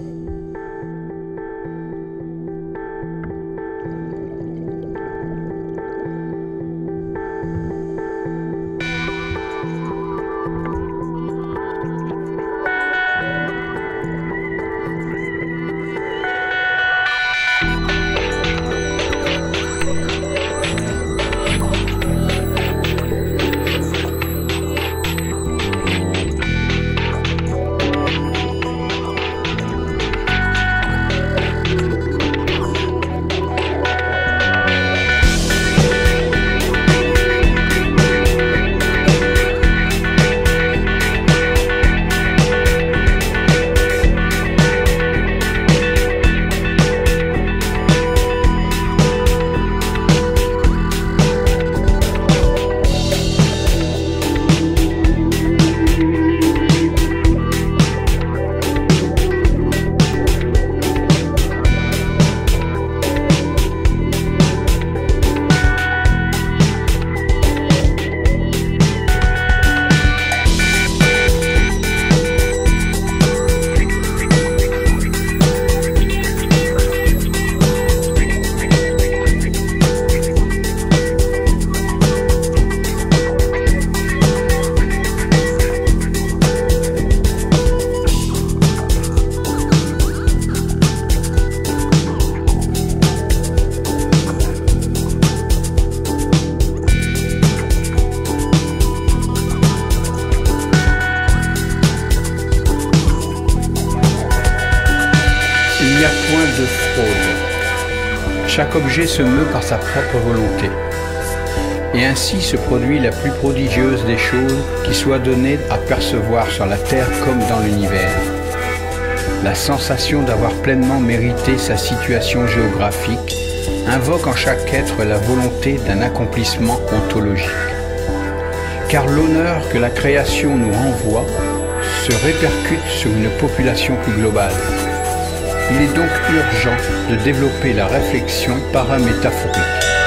Il n'y a point de fraude. Chaque objet se meut par sa propre volonté. Et ainsi se produit la plus prodigieuse des choses qui soit donnée à percevoir sur la terre comme dans l'univers. La sensation d'avoir pleinement mérité sa situation géographique invoque en chaque être la volonté d'un accomplissement ontologique. Car l'honneur que la création nous renvoie se répercute sur une population plus globale. Il est donc urgent de développer la réflexion paramétaphorique.